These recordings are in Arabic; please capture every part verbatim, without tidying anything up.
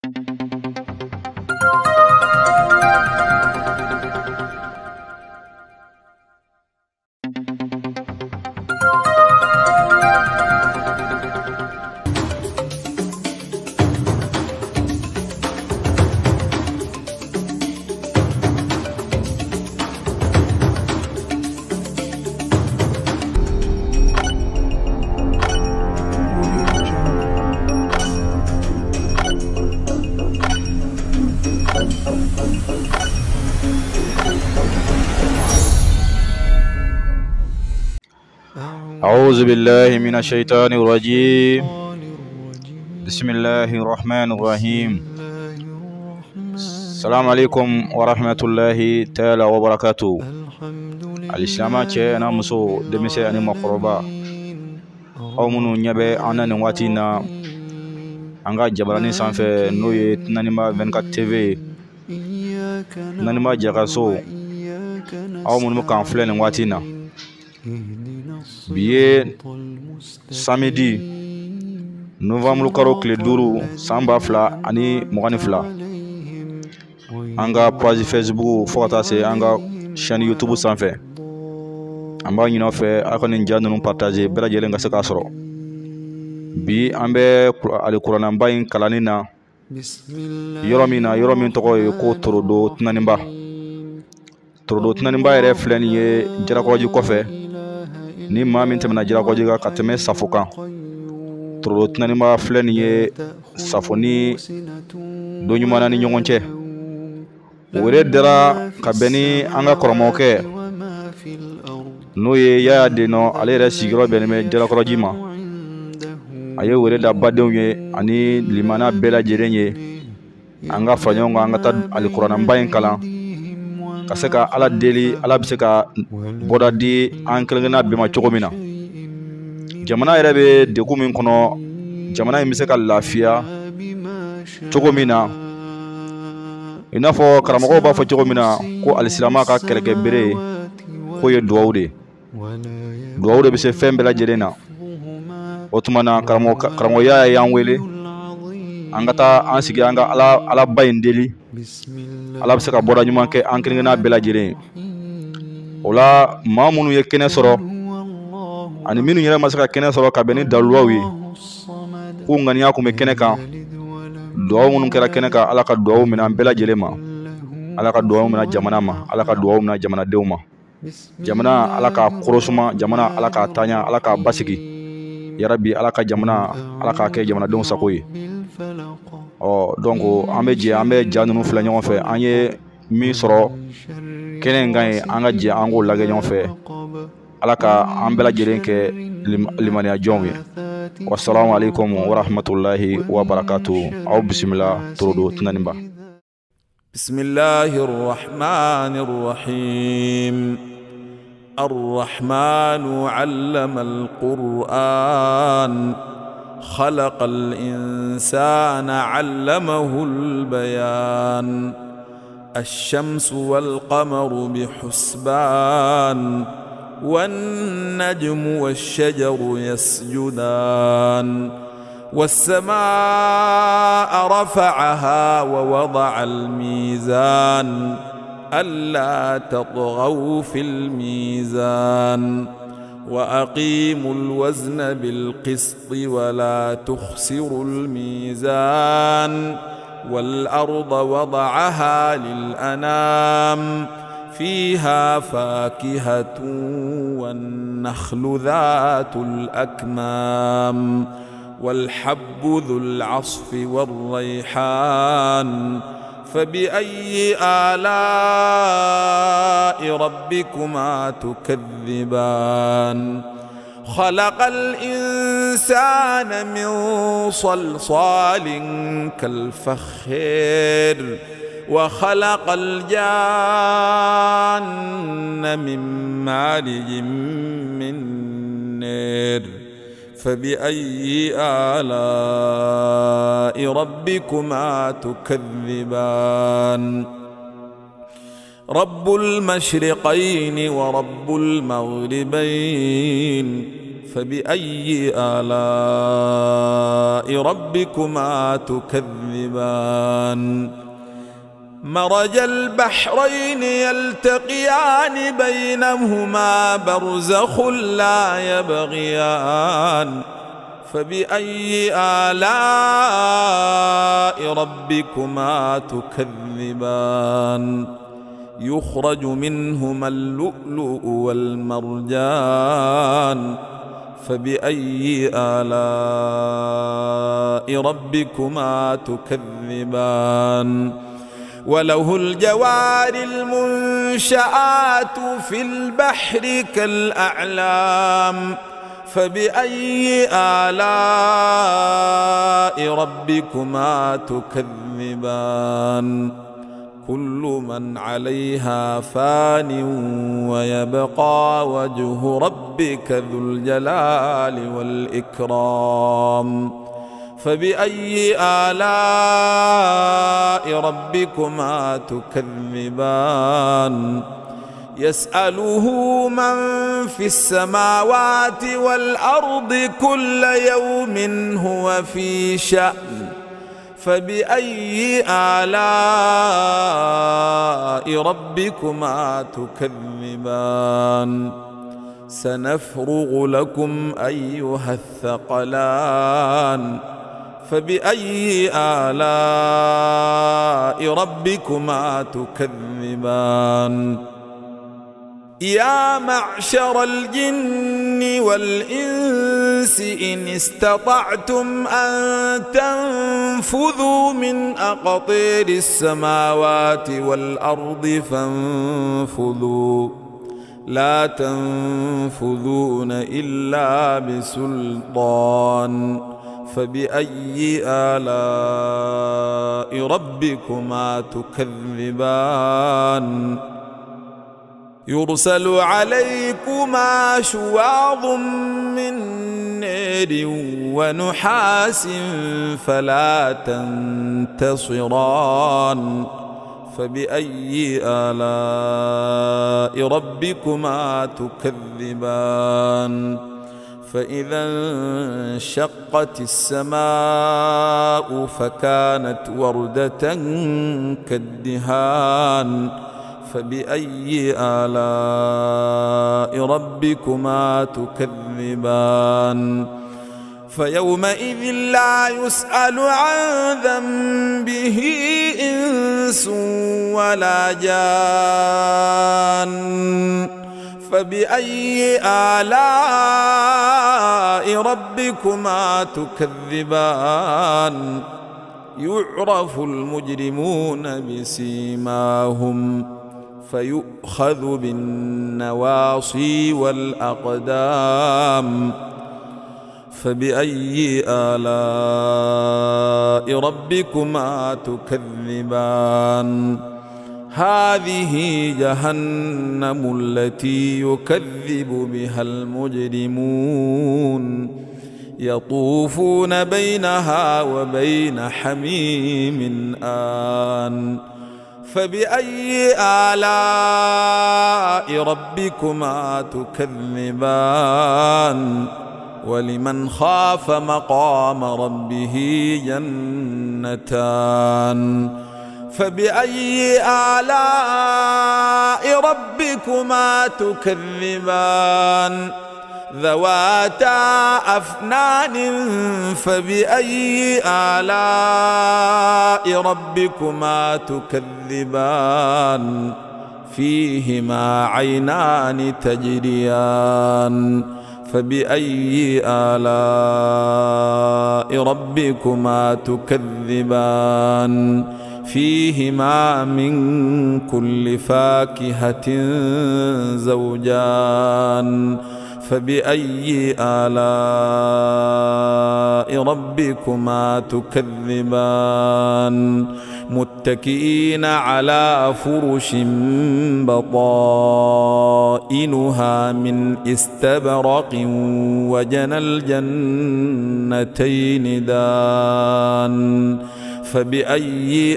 أعوذ بالله من الشيطان الرجيم. بسم الله الرحمن الرحيم. السلام عليكم ورحمة الله تعالى وبركاته. الإسلام أنا مسو دمسي أنا مقربا أو منو نيابي أنا نواتينا أنغا جبراني سانفي نوي تنانيما بنكات تيفي نانيما جاغاسو أو منو مكان فلين نواتينا biye samedi novembre karo kile duru samba fla ani mogani fla anga page Facebook fota se anga chaîne YouTube sanfɛ an b'a ɲin'aw fɛ a ka nin ja ninnu partager bɛɛ lajɛlen ka se k'a sɔrɔ bi an bɛ alikuranaba in kalanni na yɔrɔ min na yɔrɔ min tɔgɔ ye ko torodo tinaninba. Torodo tinaninba yɛrɛ filɛ nin ye jarakɔrɔji kɔfɛ ni maa min tɛmɛna jarakɔrɔji kan ka tɛmɛ safo kan. Torodo tinaninba filɛ nin ye safo ni don ɲuman ni ɲɔgɔn cɛ. O yɛrɛ dara ka bɛn ni an ka kɔrɔmɔkɛ n'o ye Yaya Denɔ, ale yɛrɛ sigiyɔrɔ bɛnnen bɛ jarakɔrɔji ma. A ye wele da badenw ye ani limana bɛɛ lajɛlen ye an ka fara ɲɔgɔn kan an ka taa alikuranaba in kalan ka se ka Ala deli Ala bɛ se ka bɔda di an kelenkelenna bɛɛ ma cogo min na. Jamana yɛrɛ bɛ degun min kɔnɔ, jamana in bɛ se ka lafiya cogo min na, i n'a fɔ karamɔgɔw b'a fɔ cogo min na ko alisilama ka kɛlɛkɛbere k'o ye duwawu de. Duwawu de bɛ se fɛn bɛɛ lajɛlen na. O tuma na karamɔgɔ Yaya y'an wele an ka taa an sigi an ka Ala Ala ba in deli Ala bɛ se ka bɔda ɲuman kɛ an kelenkelenna bɛɛ lajɛlen ye. O la maa minnu ye kɛnɛ sɔrɔ ani minnu yɛrɛ ma se ka kɛnɛ sɔrɔ ka bɛn ni dalulaw ye k'u ŋaniya kun bɛ kɛnɛ kan, duwawu minnu kɛra kɛnɛ kan Ala ka duwawu minɛ an bɛɛ lajɛlen ma, Ala ka duwawu minɛ jamana ma, Ala ka duwawu minɛ jamanadenw ma. Jamana Ala k'a kɔrɔsuma, jamana Ala k'a taaɲa, Ala k'a basigi. Yarabi Ala ka jamana Ala k'a kɛ jamanadenw sago ye. Ɔ donc an bɛ jɛ an bɛ ja ninnu filɛ ɲɔgɔn fɛ, an ye min sɔrɔ kɛnɛ in kan ye an ka jɛ an k'o lajɛ ɲɔgɔn fɛ. Ala ka an bɛɛ lajɛlen kɛ limaniya jɔnw ye. Wassalamu alaikum warahmatullahi wabarakatuh. Aw bisimila torodo tinaninba. Bismillahir rahmanir rahim. الرحمن علم القرآن خلق الإنسان علمه البيان الشمس والقمر بحسبان والنجم والشجر يسجدان والسماء رفعها ووضع الميزان ألا تطغوا في الميزان وأقيموا الوزن بالقسط ولا تخسروا الميزان والأرض وضعها للأنام فيها فاكهة والنخل ذات الأكمام والحب ذو العصف والريحان فبأي آلاء ربكما تكذبان خلق الإنسان من صلصال كالفخار وخلق الجان من مارج من نار فبأي آلاء ربكما تكذبان رب المشرقين ورب المغربين فبأي آلاء ربكما تكذبان مرج البحرين يلتقيان بينهما برزخ لا يبغيان فبأي آلاء ربكما تكذبان يخرج منهما اللؤلؤ والمرجان فبأي آلاء ربكما تكذبان وله الجوار المنشآت في البحر كالأعلام فبأي آلاء ربكما تكذبان كل من عليها فان ويبقى وجه ربك ذو الجلال والإكرام فبأي آلاء ربكما تكذبان يسأله من في السماوات والأرض كل يوم هو في شأن فبأي آلاء ربكما تكذبان سنفرغ لكم أيها الثقلان فبأي آلاء ربكما تكذبان يا معشر الجن والإنس إن استطعتم أن تنفذوا من أقطير السماوات والأرض فانفذوا لا تنفذون إلا بسلطان فبأي آلاء ربكما تكذبان يرسل عليكما شواظ من نار ونحاس فلا تنتصران فبأي آلاء ربكما تكذبان فإذا انشقت السماء فكانت وردة كالدهان فبأي آلاء ربكما تكذبان فيومئذ لا يسأل عن ذنبه إنس ولا جان فبأي آلاء ربكما تكذبان يعرف المجرمون بسيماهم فيؤخذ بالنواصي والأقدام فبأي آلاء ربكما تكذبان هذه جهنم التي يكذب بها المجرمون يطوفون بينها وبين حميم آن فبأي آلاء ربكما تكذبان ولمن خاف مقام ربه جنتان فبأي آلاء ربكما تكذبان ذواتا أفنان فبأي آلاء ربكما تكذبان فيهما عينان تجريان فبأي آلاء ربكما تكذبان فيهما من كل فاكهة زوجان فبأي آلاء ربكما تكذبان متكئين على فرش بطائنها من استبرق وجنى الجنتين دان فبأي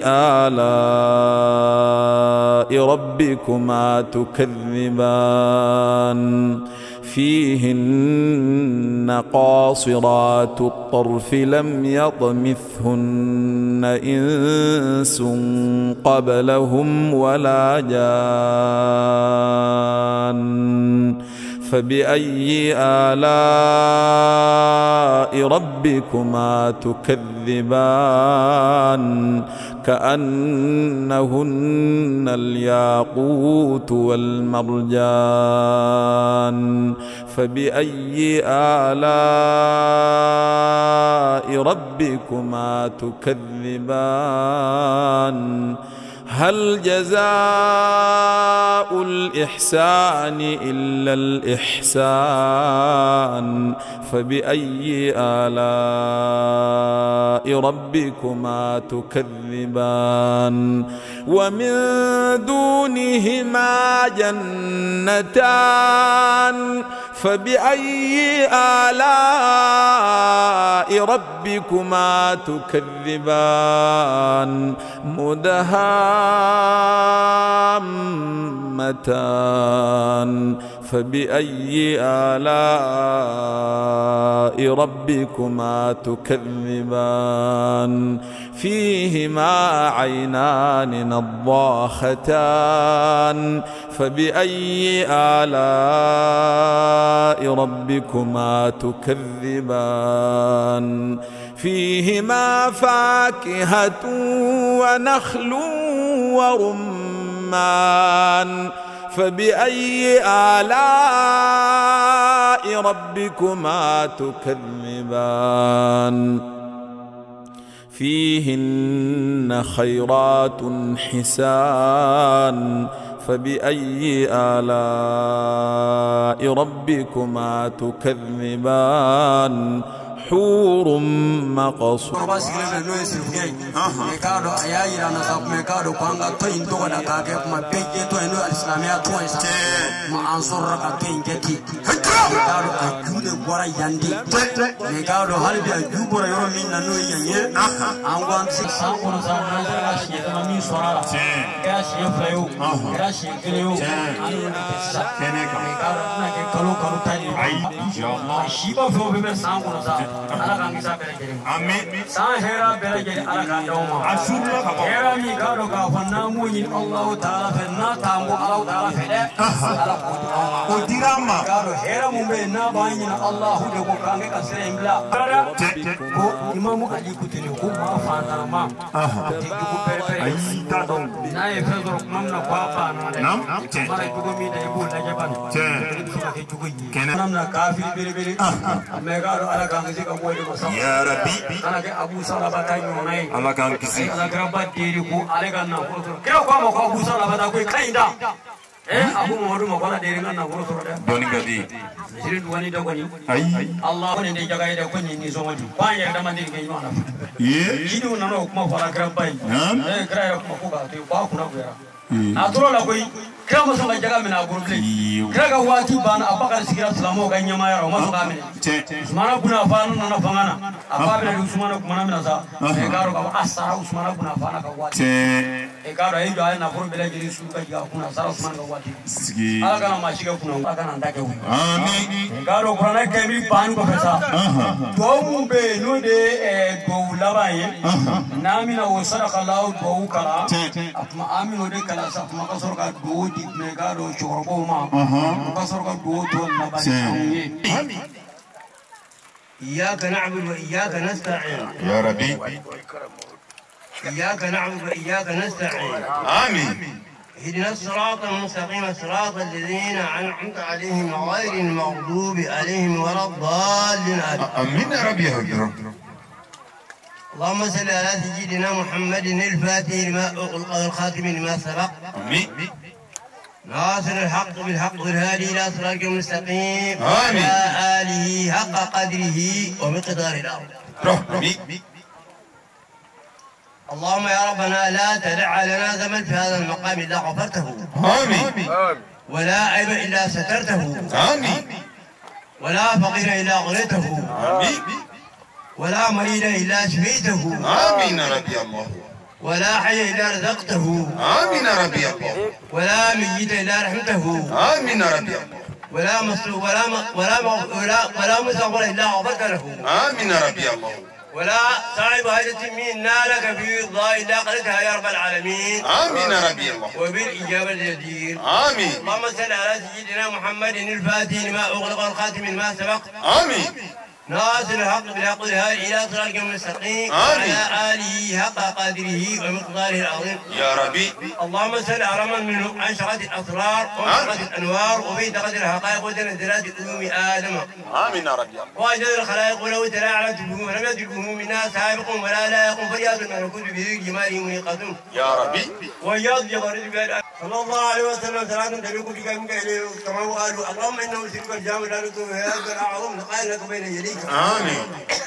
آلاء ربكما تكذبان فيهن قاصرات الطرف لم يطمثهن إنس قبلهم ولا جان فبأي آلاء ربكما تكذبان كأنهن الياقوت والمرجان فبأي آلاء ربكما تكذبان هل جزاء الإحسان إلا الإحسان فبأي آلاء ربكما تكذبان ومن دونهما جنتان فبأي آلاء ربكما تكذبان مدهامتان فبأي آلاء ربكما تكذبان فيهما عينان نضاختان فبأي آلاء ربكما تكذبان فيهما فاكهة ونخل ورمان فبأي آلاء ربكما تكذبان فيهن خيرات حسان فبأي آلاء ربكما تكذبان حور مقصور Amin. Sahera belajari alakan doma. Asurlah kau. Hera ni kau kau fanamu in Allah Taala fena tamu Allah Taala fede. Allah Udirama. Kau hera mumbe na bayi na Allah hude ko kange kasih embla. Ko imamu Ali kutini ko ma fana ma. Tiga ko perpere. Ayi tadong. Nae Pedro mamna papa na. Nam. Mara juga mi dah ibu dah jaban. Kenapa na kafir beri beri. Mereka alakan sih kau boleh masuk. Ya Rabbi, anak Abu Salah batai nonai. Allah kan kisi. Anak kerabat diriku, alakan nak urus. Kira kau mau kau Abu Salah batai kau kain dah. Eh, Abu Muhammad mau kau nak diri kan nak urus orang. Doni gadi. Jadi dua ni dah kau ni. Ayi. Allah kau ni dia jaga dia kau ni ni semua tu. Banyak dah mandi kau ni mana. Ye. Ini mana aku mau kau nak kerabat. Eh, kerana aku mau kau kau tu, bawa aku nak kau. Aturan lah kau. Kira masuk lagi jaga mina guru beli. Kira kau wajib bana apa kalau sekiranya selama kau nyamai orang masuk kami. Usmana guna fana nana fangana. Apa bila Usmana guna mina sa. Ekaro kau asara Usmana guna fana kau wajib. Ekaro ini doa nak guru beli jadi suka jika guna asara Usmana kau wajib. Ala kana masih kau guna, ala kana anda kau. Amin. Ekaro kurang kami ban kau pesa. Dua mumbe nude dua labai. Nami na usara kalau dua kala. Atma amin nude kala sa atma kasor kau dua. Negara Choroboma, Pastor Godo, Amin. إياك نعبد وإياك نستعين. يا ربي. إياك نعبد وإياك نستعين. آمين. اهدنا الصراط المستقيم صراط الذين أنعمت عليهم غير المغضوب عليهم ولا الضالين. آمين يا ربي يا رب. اللهم صل على سيدنا محمد الفاتح لما أغلق الخاتم لما سبق. آمين. ناصر الحق بالحق والهادي إلى صراط المستقيم. آمين. وعلى آله حق قدره ومقدار الأرض. آمين. اللهم يا ربنا لا تدع لنا ذنبا في هذا المقام إلا غفرته. آمين. ولا عيب إلا سترته. آمين. ولا فقير إلا غنيته. آمين. ولا مريض إلا شفيته. آمين يا ربي الله. ولا حي إلا رزقته. آمين يا ربي الله. ولا ميت إلا رحمته. آمين يا ربي الله. ولا مصروف ولا ولا ولا ولا مستغفر إلا غفرت له. آمين ربي الله. ولا صاحب حاجة منا لك في رضا إلا قضيتها يا رب العالمين. آمين ربي الله. وبالإجابة الجدير. آمين. اللهم صل على سيدنا محمد الفاتح لما أغلق والخاتم لما سبق. آمين. ناصر الحق بالحق الهادي إلى صراط المستقيم. وعلى آله حق قدره ومقداره العظيم. يا ربي. اللهم صل على من منه عشرة الأسرار وعشرة الأنوار وفي قدر الحقائق وتنزلات علوم آدم. آمين ربي الله. وأجل الخلائق ولو تلاعلت بهم ولم يدركه منا سابق ولا لايق فرياض الملكوت به جماله منيقة. يا ربي. وياض جبريل بن صلى الله عليه وسلم ثلاث تليق بك منك إليه كما قالوا اللهم إنه سلك الجامع لا نتوب هذا الأعظم لقائل لك بين يديك. آمين.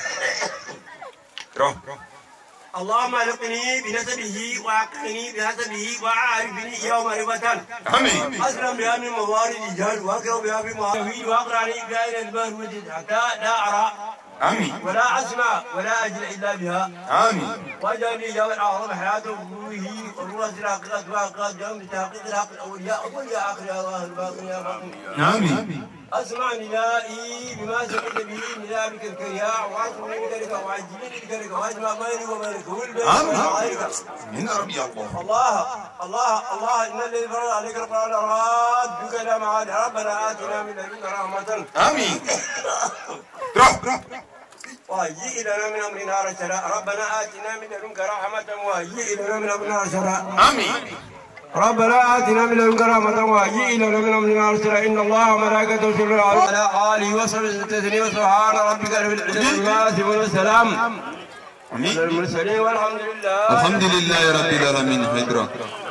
روح. اللهم القني بنسبه واقني بحسبه وعارفني يوم معرفة. آمين. أسلم بها من موارد الجهل واكره بها في موارد واقراني بها إلى البر مجد حتى لا أرى. آمين. ولا أسمع ولا أجل إلا بها. آمين. وجعلني جو الأعظم حياته وروحه وروح الحقيقة وحقيقة جمع تحقيق الحق الأولياء أولياء آخر يا الله الباطن يا باطن. آمين. أسمع ندائي بما سمعت به نداء بك الكرياء وأصلني بذلك وعجلني بذلك وأجمع بيني وبينك والبيت وغيرك. من ربي الله. الله الله الله إن الذي فرض عليك القرآن رادك إلى معاد ربنا آتنا من لدنك رحمة. آمين. روح. وهيئ لنا من أمرنا رشدا ربنا آتنا من لدنك رحمة وهيئ لنا من أمرنا رشدا. آمين. ربنا آتنا من لدنك رحمة وهيئ لنا من أمرنا رشدا إن الله وملائكته يصلون على آله وصحبه تسليما سبحان ربك رب العزة عما يصفون والسلام على المرسلين والحمد لله. الحمد لله رب العالمين. هدرا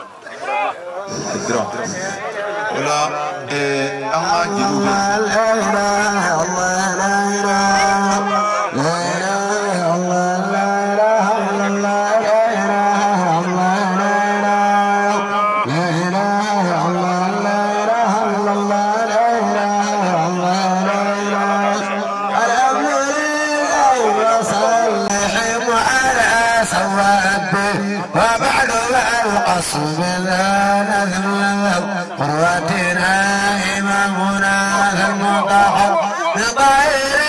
هدرا ولا أما جنوب لا إله الله لا إله لا إله الله لا إله إلا الله لا إله الله لا إله الله لا إله إلا الله لا إله الله لا إله الحمد لله وصلحهم على سواده وبعد القصب لا نذل قرتنا إمامنا المطهر بطير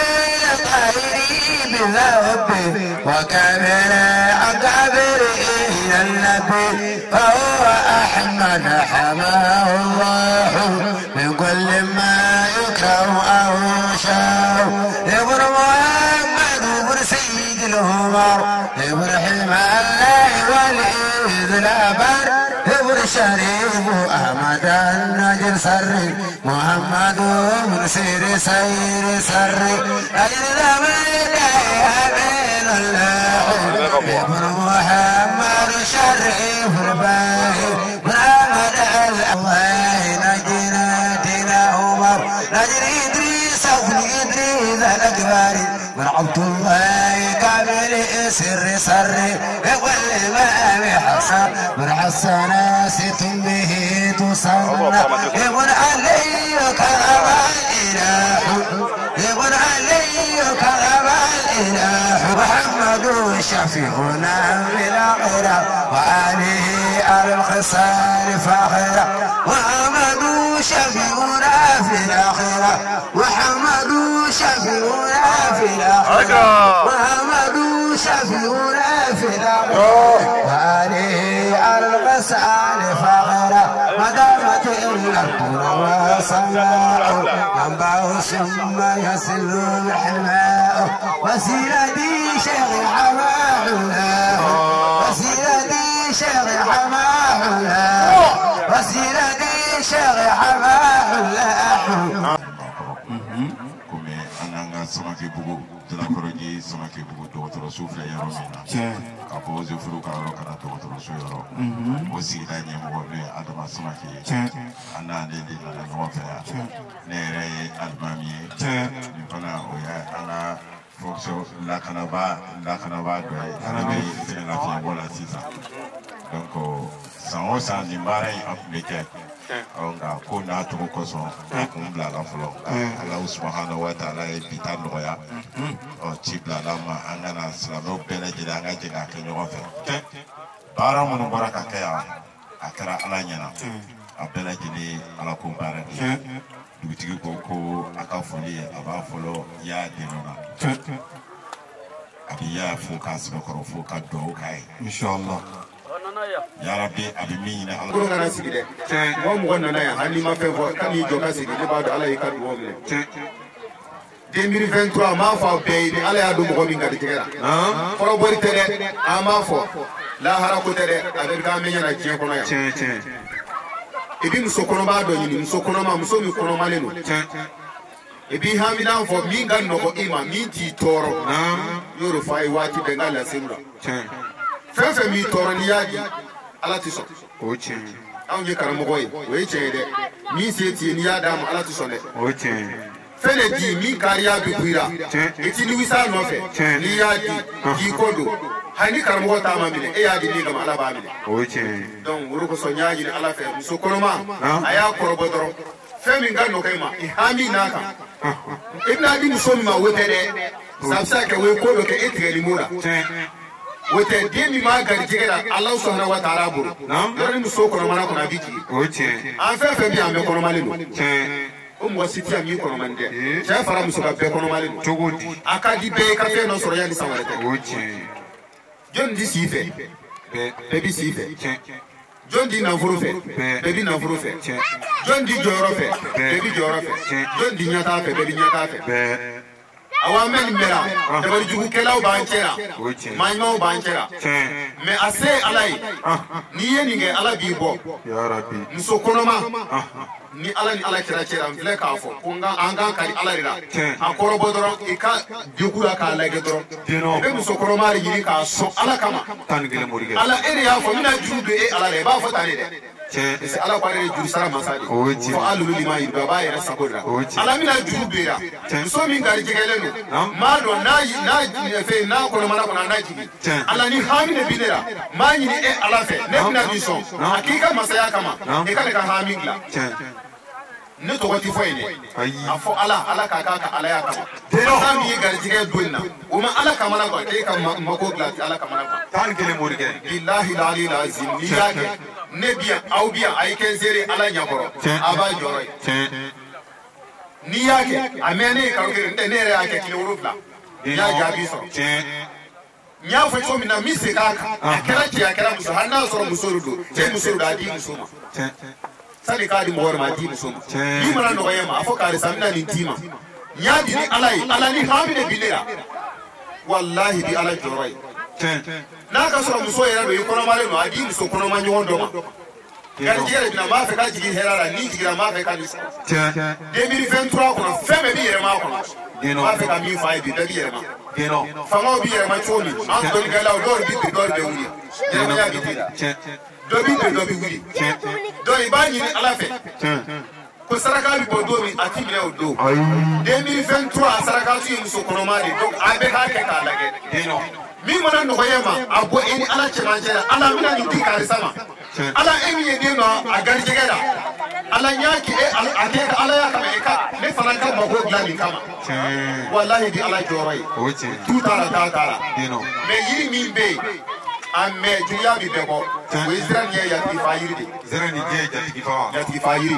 طيري بذوبه وكبر أكبر إلى النبي فهو أحمد حماه الله من كل ما يكره أو يشاء ابن محمد ابن سيد الهمر ابن حمى الله والإذ الأبر ابن شريف أحمد النجل سري محمد بن سير سير سري أجل ذمين أمين الله ابن محمد شريف رباهي محمد الله نجينا دينا عمر نجري إدريس ابن إدريس الأكبر من عبد الله كامل سر سري يقول ما حسن من حسن ست به تصنع يقول علي كرم الإله يقول علي كرم الإله محمد شفيعنا بالآخرة وآله على الخصال فاخرة محمد شفيعنا في الآخرة محمد شفيعنا في الآخرة محمد شفيعنا في الآخرة وآله على الغسال فاخرة ما دامت الأرض وسماء ينبع ثم يسل الحماء وسيلتي شيخ حماه الله وسيلتي شيخ حماه الله وسيلتي شيخ حماه الله. Samake bugu dala koroji samake bugu dɔgɔtɔrɔso filɛ yɔrɔ min na ka bɔ Zefuru ka yɔrɔ ka na dɔgɔtɔrɔso yɔrɔ o sigida ɲɛmɔgɔ n'o ye Adama Samake ye an n'ale de nana ɲɔgɔn fɛ yan ne yɛrɛ ye alimami ye nin fana o ye an ka fonction lakanaba lakanaba dɔ ye ale bɛ sɛgɛnnafiɲɛbɔ la sisan donc san o san nin baara in a tun bɛ kɛ nka ko n'a cogo kosɔn a kun bilala fɔlɔ Alahu subahanahu wa taala ye bi ta nɔgɔya ɔ ci bilala ma an kana silamɛw bɛɛ lajɛlen an ka jɛ k'a kɛ ɲɔgɔn fɛ baara minnu bɔra ka kɛ yan a kɛra Ala ɲɛna a bɛɛ lajɛlen ala ko baara kɛ dugutigi ko ko a ka foli a b'a fɔlɔ y'a dɛmɛ na a bɛ y'a fo k'a sɛbɛkɔrɔ fo ka dugawu k'a ye inshallah yarabi a bɛ min ɲini ala ko kana sigi dɛ mɔgɔ mɔgɔ nana yan hali n'i ma fɛn fɔ kan'i jɔ ka sigi ne b'a dɔn ala y'i ka dugawu minɛ deux mille vingt-trois m'a fɔ bɛɛ ye ni ala y'a don mɔgɔ min garijɛgɛ la kɔrɔbɔli tɛ dɛ an b'a fɔ lahara ko tɛ dɛ a bɛ k'an bɛ ɲɛna diɲɛ kɔnɔ yan i bɛ muso kɔnɔma dɔ ɲini muso kɔnɔma muso min kɔnɔmalen don i b'i hamina fɔ min ka nɔgɔ i ma min t'i tɔɔrɔ y'o de fɔ a ye waati bɛɛ n ka laseliw la fɛn fɛn b'i tɔɔrɔ n'i y'a di ala tɛ sɔn o tiɲɛ anw ye karamɔgɔ ye o ye tiɲɛ ye dɛ min se t'i ye n'i y'a d'a ma ala tɛ sɔn dɛ o tiɲɛ fɛn de di min kariya bɛ kuyira i ti nimisa nɔfɛ n'i y'a di k'i ko don hali ni karamɔgɔ t'a ma minɛ e y'a di min kama ala b'a minɛ o tiɲɛ donc o de kosɔn n y'a ɲini ala fɛ muso kɔnɔma a y'a kɔrɔbɔ dɔrɔn fɛn min ka nɔgɔ i ma i hami n'a kan i bɛna di muso min ma o tɛ dɛ ça bɛ se ka kɛ o ye ko dɔ kɛ e tigɛli m'o la o tɛ den min b'a garijɛgɛ la ala sɔnna wa taala bolo yɔrɔ ni muso kɔnɔmana kɔnɔ a bɛ jigin o tiɲɛ an fɛn fɛn bɛ yan an bɛɛ kɔnɔmalen don o mɔgɔ si tɛ yan min kɔnɔmani dɛ cɛ fara muso ka bɛɛ kɔnɔmalen don cogo di a ka di bɛɛ ye ka fɛn dɔ sɔrɔ yanni san wɛrɛ tɛ o tiɲɛ jɔn di si fɛ bɛɛ bɛ si fɛ jɔn di nafolo fɛ bɛɛ bɛ nafolo fɛ jɔn di jɔyɔrɔ fɛ bɛɛ bɛ jɔyɔrɔ fɛ jɔn di ɲɛtaa fɛ bɛɛ bɛ ɲɛtaa fɛ awa mɛ nin bɛɛ la dabali jugukɛlaw b'an cɛ la maa ɲumanw b'an cɛ la mɛ a se ala ye n'i ye nin kɛ ala b'i bɔ muso kɔnɔma ni ala ni ala kira cɛ la n filɛ k'a fɔ ko an kan ka di ala de la a kɔrɔbɔ dɔrɔn i ka degun la k'a lajɛ dɔrɔn i bɛ muso kɔnɔma de ɲini k'a sɔn ala kama ala e de y'a fɔ n bɛna juru don e ala la i b'a fɔ tan de dɛ parce que ala ko ale de juru sara masa de fɔ alulu lima yi dɔ a b'a yɛrɛ sago de la ala bɛna juru don i la muso min garijɛgɛlen don m'a dɔn n'a n'a fɛ n'a kɔnɔmana kɔnɔ a n'a jigin ala ni hami de bi ne la m'a ɲini e ala fɛ ne bɛna nin sɔn a k'i ka masaya kama i ka ne ka hami dilan ne tɔgɔ ti fɔ yen dɛ a fɔ ala ala k'a k'a ka alaya kama n'a min ye garijɛgɛ don na o ma ala kamana kuwa k'e ka mako dilan ti ala kamana kuwa tan kelen morikɛ bilahi lali lazim n'i y'a kɛ ne bi yan aw bi yan a ye kɛ n seere ala ɲɛkɔrɔ a b'a jɔrɔ ye n'i y'a kɛ a mɛn ne ye kalo kelen ne yɛrɛ y'a kɛ tile wolonwula n y'a jaabi sɔrɔ n y'a fɔ cogo min na n bɛ segin a kan a kɛra cɛ a kɛra muso hali n'a sɔrɔ muso de don cɛ muso de don a di muso ma sani k'a di mɔgɔ wɛrɛ ma a di muso ma n'i mana nɔgɔya ma a fɔ karisa n bɛna nin d'i ma n y'a di ni ala ye ala ni hami de bi ne la walahi bi ala jɔrɔ ye n'a ka sɔrɔ muso yɛrɛ don i kɔnɔmalen don a di muso kɔnɔma ɲɔgɔn dɔ ma garijɛgɛ de bɛna n b'a fɛ ka jigin hɛrɛ la n'i jiginna n b'a fɛ ka nin sɔrɔ deux mille vingt-trois kɔnɔ fɛn bɛɛ b'i yɛlɛma a kɔnɔ n b'a fɛ ka min fɔ a ye bi bɛɛ b'i yɛlɛma fangaw b'i yɛlɛma cogo min an dɔnnikɛlaw dɔw bɛ bin dɔw bɛ wuli ɲɛnamaya bɛ ten dɔ b'i bin dɔ bɛ wuli donc i b'a ɲini ala fɛ ko saraka bɛ bɔ don min a ti minɛ o don deux mille vingt-trois sarakatu ye muso kɔnɔma de donc a bɛ k'a kɛ k'a lajɛ min mana nɔgɔya ma a bɔ e ni ala cɛmancɛ la ala bɛna nin di karisa ma ala e min ye den dɔ a garijɛgɛ la ala y'a kɛ e a kɛ ka ala y'a kama e ka ne fana ka mako dilan nin kama walahi bi ala jɔyɔrɔ ye tu t'a la t'a t'a la mɛ yiri min bɛ yen a mɛ juguya bɛ bɛɛ kɔ o ye sira nin ye yatigifa yiri de yatigifa yiri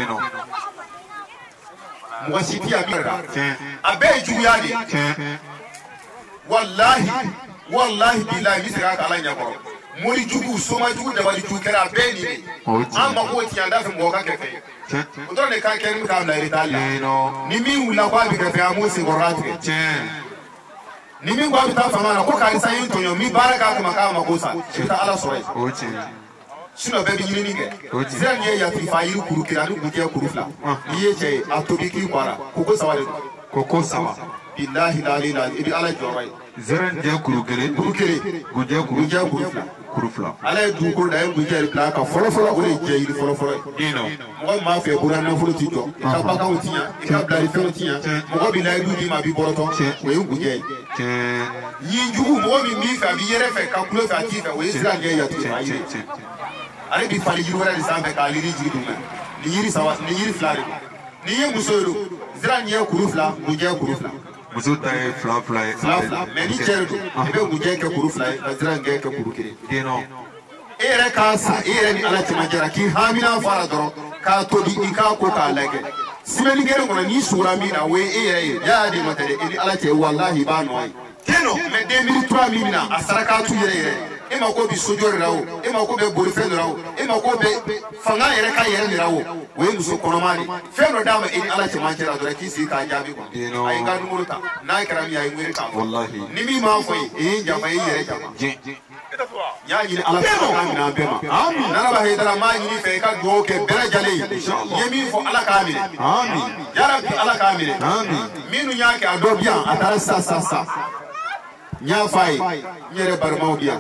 mɔgɔ si ti yan min yɛrɛ la a bɛɛ ye juguya de ye walahi walahi bilahi n bɛ segin a kan ala ɲɛkɔrɔ mori jugu soma jugu dabali jugu kɛra a bɛɛ nin de an mako ti yan da fɛ mɔgɔ ka kɛ fɛn o dɔrɔn de ka kɛ ni k'a bila retard la ni min wulila k'a bɛ kɛ fɛn an b'o senkɔrɔla tigɛ ni min ko a bɛ taa fanga na ko karisa ye n tɔɲɔ min baara k'a kama k'a mako sa i bɛ taa ala sɔrɔ yen sinon bɛɛ bɛ ɲinini kɛ sira nin ye yatifa yiri kuru kelen ani gunjɛ kuru fila n'i ye cɛ ye a tobi k'i bɔ a la koko saba de don koko saba bilahi lali la i bɛ ala jɔyɔrɔ ye zɛrɛn jɛ kuru kelen kuru kelen gunjɛ kuru gunjɛ kuru fila kuru fila ala ye dugukolo da a ye gunjɛ bila a kan fɔlɔfɔlɔ o de ye jɛ yiri fɔlɔfɔlɔ ye mɔgɔ min b'a fɛ bolo nafolo ti jɔ i ka baganw ti ɲa i ka bilarifɛnw ti ɲa mɔgɔ b'i la i dun d'i ma a b'i bɔrɔtɔ o ye gunjɛ ye yin jugu mɔgɔ min b'i fɛ a b'i yɛrɛ fɛ ka kulo fɛ a t'i fɛ o ye sira nin ye yatifa yiri ale b'i fali yiri wɛrɛ de sanfɛ k'a yiri jigi duguma nin yiri saba nin yiri fila de don nin ye muso ye don sira nin ye kuru fila gunjɛ kuru fila muso ta ye fila fila ye fila fila mɛ ni cɛ de don i bɛ gunjɛ kɛ kuru fila ye ka sira nin kɛ kuru kelen ere kasa ere ni ala timajara ki hamina fara doro ka to di ika ko ka lage simeli gere ngona ni sura mina we ere ya di matere ni ala te wallahi ba no ai keno me deux mille trois mille na asaraka tu yere yere e ma ko bi sojore rawo e ma ko be borife rawo e ma ko be fanga yere ka yere rawo we muso konomani feno dama ni ala timajara doro ki si ka jabi ko ai ga numurta na karami ai ngere ka wallahi ni mi ma foi e jama yere jama ya ni ala ka mina bema amin nana ba hedara ma ni fe ka do ke bere jale yemi fo ala ka mine amin ya rabbi ala ka mine amin minu nya ke ado bien atara sa sa sa nya fai nyere barma bien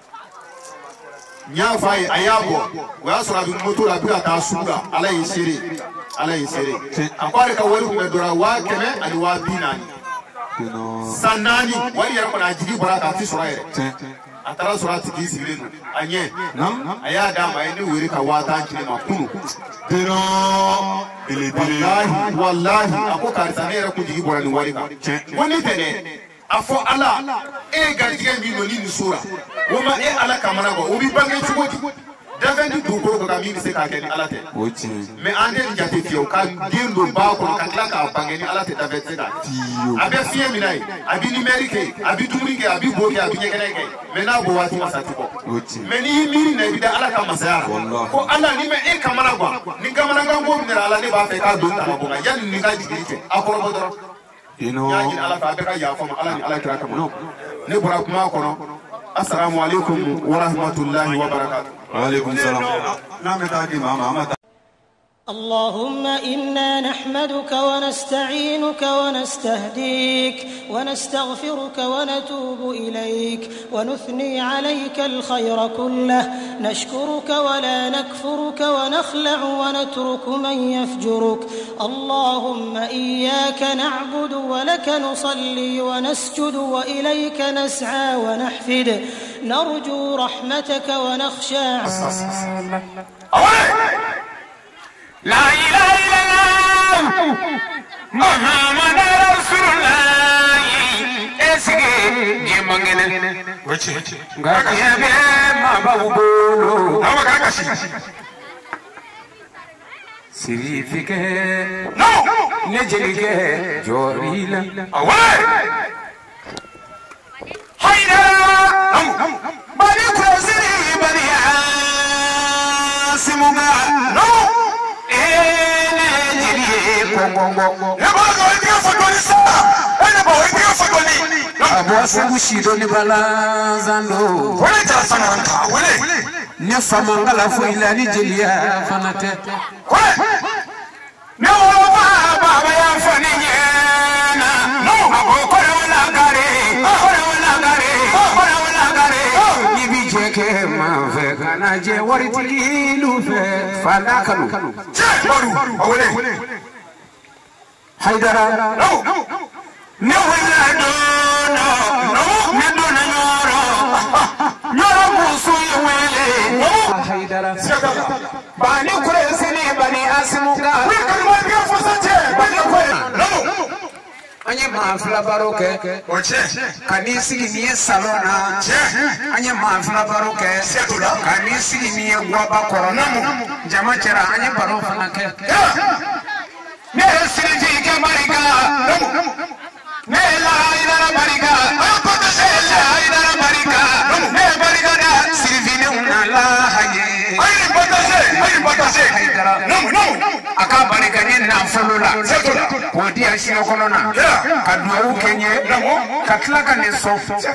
nya fai ayabo wa sura bi moto la bi ta suga ala yisiri ala yisiri akware ka wari ko dora wa keme ali wa binani sanani wari yar ko na jigi baraka ti sura yere atara sura tiki sigirenu anye nam aya da mai ni wuri ka wata kile makunu dino ile bile wallahi wallahi ako karisa ne ra ku jigi bora ni wari ka woni tene afo ala e gardige mi no ni sura woma e ala kamana go obi bange chugoti defendi du ko ka mi se ka ke ni ala te oti me ande ni jate fio ka dindo ba ko ka kla ka bange ni ala te da vetse ka abe fie mi nai abi numerique abi tumringe abi boke abi nyekene ke me na bo wati masati ko oti me ni miri na bi da ala ka masaya ko ala ni me e kamana go ni kamana ga go mi ala ne ba fe ka do ta ko ga yan ni ga digite akoro bo doro ino ya ni ala ka be ka ya ko ala ni ala kira ka no ne bora kuma ko no assalamu alaikum wa rahmatullahi wa barakatuh. وعليكم السلام. نعم تاكي ماما. اللهم إنا نحمدك ونستعينك ونستهديك ونستغفرك ونتوب إليك ونثني عليك الخير كله نشكرك ولا نكفرك ونخلع ونترك من يفجرك اللهم إياك نعبد ولك نصلي ونسجد وإليك نسعى ونحفد نرجو رحمتك ونخشى لا إله إلا الله محمد رسول الله اسكي جمانغنا وچي غاكيا بي ما باوبولو نما كاكاشي سيريفيكه نو نجليكه جوريلا اوي هايدا بني كوزري بني اسموغا نو Abu Shido ni balazando wale ta sananka wale ne famangala fo ilani jelia fanate ne wa baba ya fani nyena no aboko wala gare wala gare wala gare ni bijeke ma fe kana je wariti lu fe fala kanu baru wale haidara no no wala no no no no no nyoro nyoro musu yele haidara bani kuresini bani asmuka bani no anye mafla baroke oche kanisi ni salona anye mafla baroke kanisi ni gwaba korona jama chera anye baro fanake ne siriji ke mariga ne la idara mariga la idara mariga ne mariga da sirvine una la haye ai botaje ai botaje no no aka mariga ni na folula odi ashino kolona kadwa ukenye katla kaneso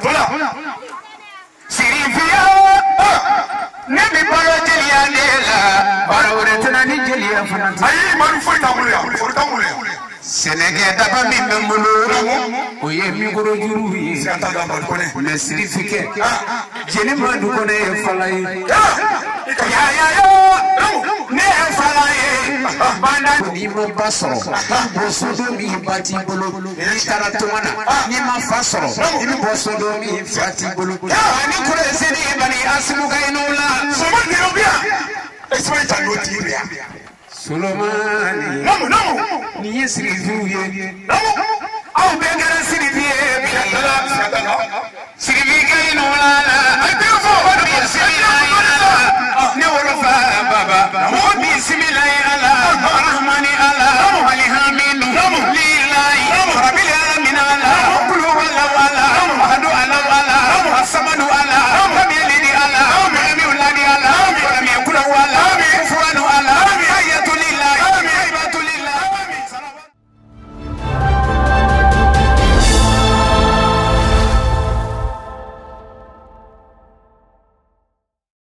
sirivia ne bi baro jelia lela baro retena ni jelia fanata ai maru forta mulia forta mulia Senege daba mi memolo oye mi goro juru yi le sirifike jeni madu kone falai ya ya yo ne falai banda ni mo baso bosodo mi bati bolo ni taratomana ni ma fasoro ni bosodo mi fati bolo ni kure seni bani asmu kainula somo dirobia explain to you Solomani no no ni sirivuye no au bengara sirivuye biatala sirivike no la la ai befo ni sirivuye